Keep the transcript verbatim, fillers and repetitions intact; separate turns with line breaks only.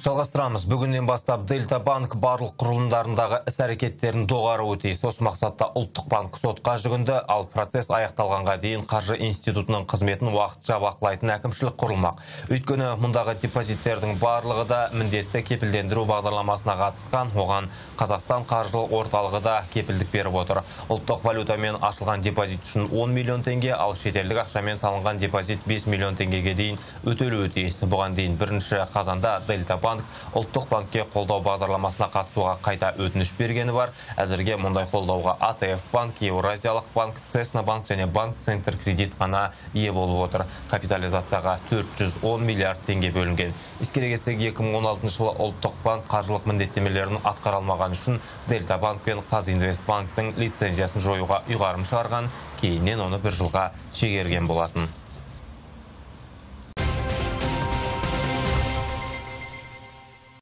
Жалғастырамыз. Бүгіннен бастап Дельта банк барлық құрылымдарындағы іс-әрекеттерін доғаруы тиіс. Осы мақсатта ұлттық банк сотқа жүгінді, ал процесс аяқталғанға дейін қаржы институтының қызметін уақытша бақылайтын әкімшілік құрылмақ. Өйткені мұндағы депозиттердің барлығы да міндетті кепілдендіру бағдарламасына қатысқан, оған Қазақстан қаржылық орталығы да кепілдік беріп отыр. Ұлттық валютамен ашылған депозит үшін он миллион теңге, ал шетелдік ақшамен салынған депозит бес миллион теңгеге дейін өтелуі тиіс. Бұған дейін бірінші қазанда Дельта банк ұлттық банкке қолдау бағдарламасына қатысуға қайта өтініш бергені бар. Әзірге мұндай қолдауға А Т Ф банк, Еуразиялық банк, Цесна банк және банк Центр кредит қана ие болып отыр. Капитализацияға төрт жүз он миллиард теңге бөлінген. Ескере кетсек, екі мың он алтыншы жылы ұлттық банк қаржылық міндеттемелерін атқара алмаған үшін Дельта банк пен Қазинвестбанктың лицензиясын жоюға ұйғарым шығарған, кейіннен оны бір жылға шегерген болатын.